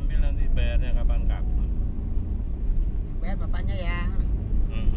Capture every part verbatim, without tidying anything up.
ambil nanti bayarnya kapan-kapan. Bayar bapaknya ya. Hmm.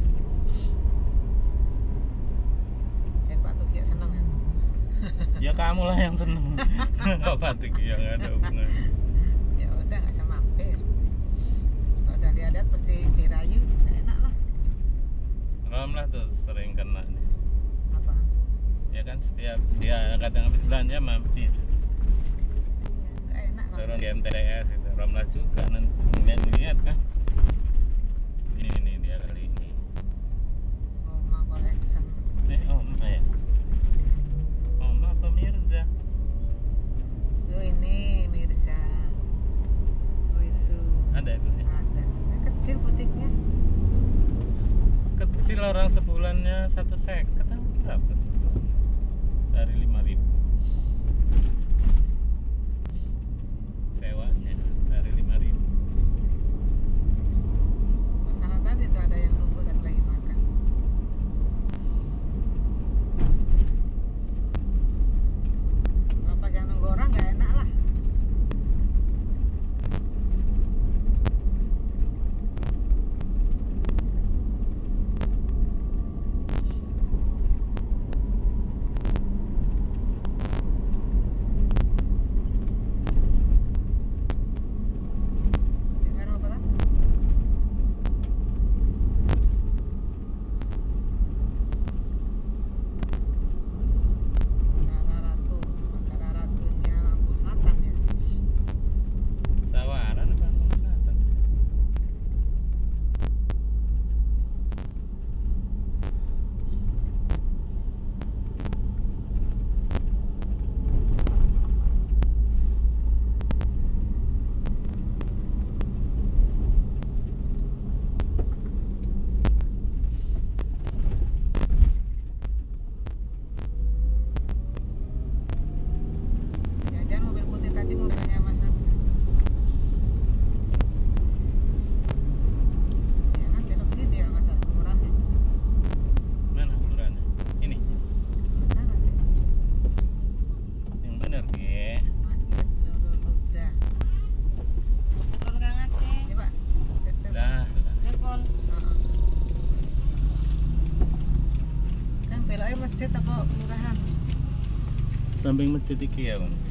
Dan Pak Tuki seneng ya. Ya kamu lah yang seneng. Apa tuh yang ada hubungan? Ya udah nggak usah mampir. Kalau udah lihat pasti dirayu, nggak enak lah. Rom lah tuh sering kena nih. Apa? Ya kan setiap dia kadang habis belanja mampir. Nggak enak lah. Turun di M T S itu. Rom lah juga nanti lihat kan. Ini nih dia kali ini. Oma collection. Eh Oma ya. Oma apa Mirza? Tuh ini Mirza. Oh itu. Ada ibunya. Ada. Ini kecil butiknya. Kecil orang sebulannya satu seket kan berapa sebulan? Sehari lima ribu. Sewanya sehari lima ribu. Sana tadi tuh ada yang nunggu tadi lagi makan. Kalau pas yang nunggu orang nggak enak lah. Dengar apa tak? Makara Ratu, Makara Ratunya Lampu Selatan ya. Sawaran apa Lampung Selatan sih? Jangan mobil putih tadi mobilnya Mas Agus. Ya kan belok sini ya nggak salah murahnya. Mana kelurahannya? Ini Nggak salah sih. yang benar Ge. Masjid Nurul Huda. Telepon Kang Ade. Ini Pak. Tetep. Lah, lah. Telepon. Heeh. Kan beloknya masjid apa kelurahan? Samping masjid iki ya, Bang.